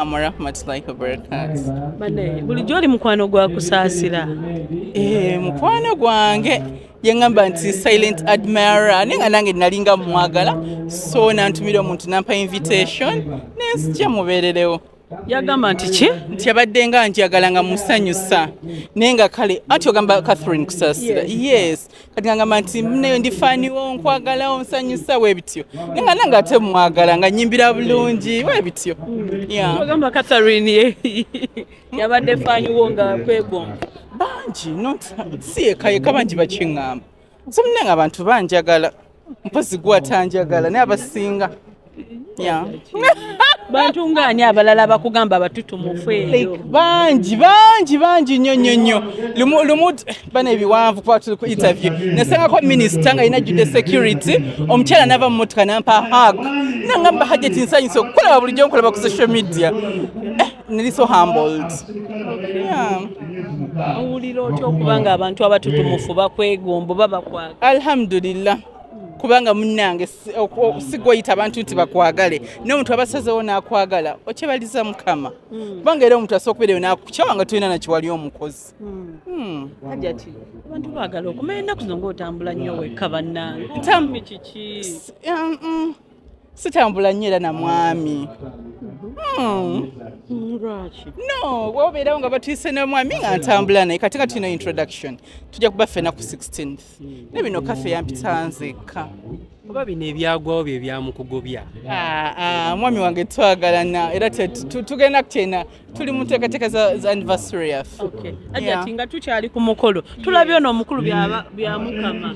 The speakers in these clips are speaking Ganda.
Warahmatullahi wabarakatuh. Bane bulijjo oli mukwano gwa kusaasira. Mukwano gwange yangamba nti silent admirer nenga nange nalinga mwagala so nantumira omuntu nampa invitation nensija mubererewo. Yagamba nti ki? Nti abadde nga njagala nga musanyusa nenga kale ati ogamba Catherine kusaasira. Yes. Kati ngamba nti mneyo ndifaniwo nkwagala onsanyusa webityo. Nenga nanga ate mwagala nga nyimbira bulungi webityo. Yeah. Ogamba Catherine yabadde faniwo nga kwegomba. Banji not siye kaye kabanji bakingamba. So mnenga abantu banjagala. Mpozi gwatanjagala naye abasinga. Yeah. Bantu ngani abalala bakugamba abatutumufu eyo. Banji nnyo. Lumu bana ebiwanvu kwa tu interview. Nasanga ko minister nga ina jude security omukyala nava mu motoka nampa hug. Nangamba hajeti nsanyuso kola bulijjo nkola ku social media. Nili so humbled. Yeah. Awulira otyo okubanga abantu abatutumufu bakwegombo babakwaga. Alhamdulillah. Kubanga munnange sigwayita abantu nti bakwagale n'omuntu abasazewo n'akwagala okyebaliza mukama kubanga era omuntu asookubeereyo n'akukyawanga tulina nakiwali omukozi. Hajati abantu baagala okumanya ennaku zino ng'otambula nnyo wekka bannange kiki? Sitambula nnyo era na mwami. No, wobeerawo nga batuyise n'omwami nga ntambula naye kati nga tulina introduction tujja kuba ffena ku 16th ne bino kafe yampita nzekka. Oba bino ebyagwawo bye byamukugobya. Mwami wange twagalana era tugenda kutyena tuli mu nteekateeka za anniversary yaffe. Hajati nga tukyali ku mukolo tulabye ono omukulu bya mukama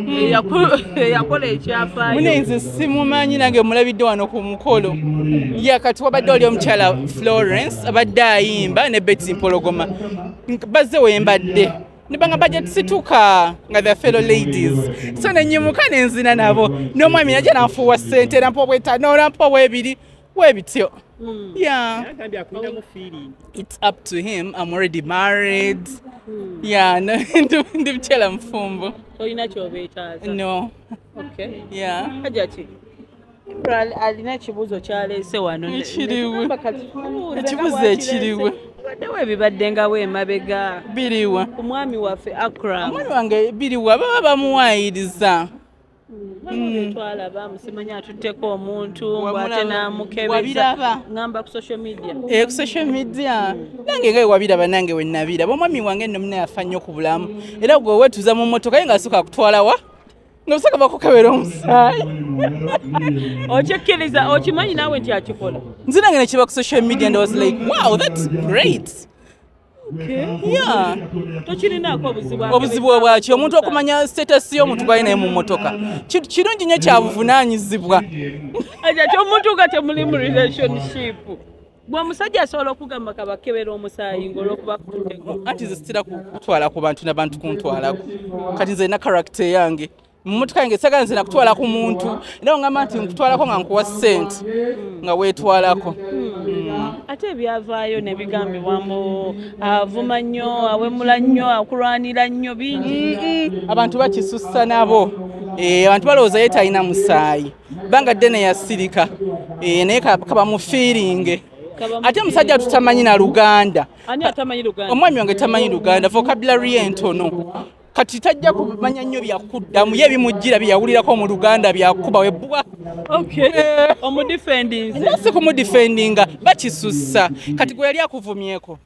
yakola ekyafaayo. Mune nze simumanyi nange mulabidde wano ku mukolo. Kati wabadde oli omukyala Florence abadde ayimba ne Betty Mpologoma bazze wembadde. Nibanga budget situka nga the fellow ladies. So nenyimuka nenzina nabo. N'omwami najja nanfuwa ssente nampa obw'ettaano nampa obw'ebiri webityo. Yeah. It's up to him. I'm already married. Yeah, ndi mchela mfumbo. Olina ky'obeetaaza? No. Okay. Yeah. Hajati. Alina ekibuuzo kyaleese wano. Ekiriwe. Ekibuuzo ekiriwe. Baddewo ebibadde nga w'emabega. Biriwa. Omwami waffe Akram. Omwami wange biriwa baba bamuwaayiriza. Twalaba musimanya atutteko omuntu ng'ate n'amukebeza ngamba ku social media. Ku social media nange nga wabiraba nange we nabiraba omwami wange nno muna yafa nnyo ku bulamu era gwe wetuza mu mmotoka ye ng'asooka kutwala wa ng'osooka bakukebera omusaayi. Okyekkiriza okimanyi naawe nti akikola. Nze nange ne kiba ku social media and I was like wow that's great. Yeah. Tokirinako obuzibu bwaki omuntu okumanya status y'omuntu gwaye naye mu mmotoka kirungi nnyo kyabuvunaanyizibwa. Hajati omuntu nga temuli mu relationship gwe omusajja asobola okugamba kabakebera omusaayi ng'olwokuba kututteko. Anti nze sitera kutwala ku bantu n'abantu kuntwalako kati nze na character yange mu mmotoka yange sagala nze nakutwala ku muntu era ongamba nti nkutwalako nga nkuwa ssente nga weetwalako. Ate ebyavaayo ne bigambibwamu avuma nnyo awemula nnyo akulwanira nnyo bingi. Abantu bakisussa nabo. Abantu balowooza ye talina musaayi banga ddene yasirika naye kaba mu feeling. Ate musajja tutamanyi na Luganda. Ani atamanyi Luganda? Omwami wange tamanyi Luganda vocabulary entono. Kati tajja kumanya nnyo byakuddamu ye bimujjira byawulirako mu Luganda byakuba webbwa. Okay. Omudefending. Nasi kumudefendinga bakisussa kati gwe yali akuvumyeko.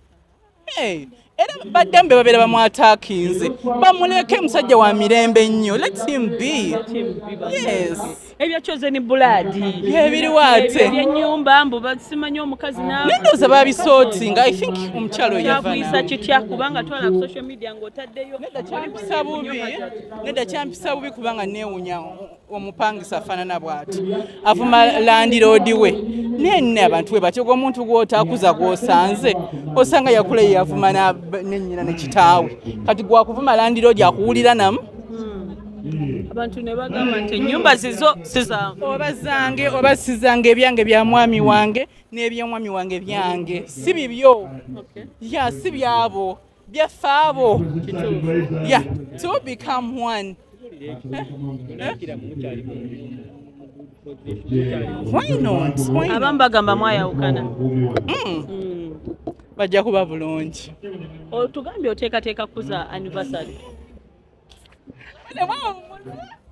Era baddambe babeera bamwataakinze bamuleke musajja wa mirembe nnyo. Let him be. Yes. Ebyachoze ni buladi. Ebiriwaate. Ebyennyumba mbu basimanyi omukazi nawe. Nendoza babisootinga. I think omukyalo yavana. Yakuyisa kitya kubanga twala ku social media ng'otaddeyo. Nedda kyampisa bubi kubanga neewunya omupangisa afaanana bw'ati. Avuma landiroodi we. Nenne abantu we batyo omuntu gw'otaakuza gw'osanze. Osanga yakula ye yavuma n'ennyina ne kitaawe. Kati gwakuvuma landiroodi akuwulira namu. Abantu ne bagamba nti ennyumba zizo sizange. Oba sizange ebyange bya mwami wange n'eby'omwami wange byange. Si bibyo. Ya si byabo. Byaffe abo. Yeah, to become one. Why not? Why not? Abamu bagamba mwayawukana. Bajja kuba bulungi. Otugambye oteekateeka kuza anniversary.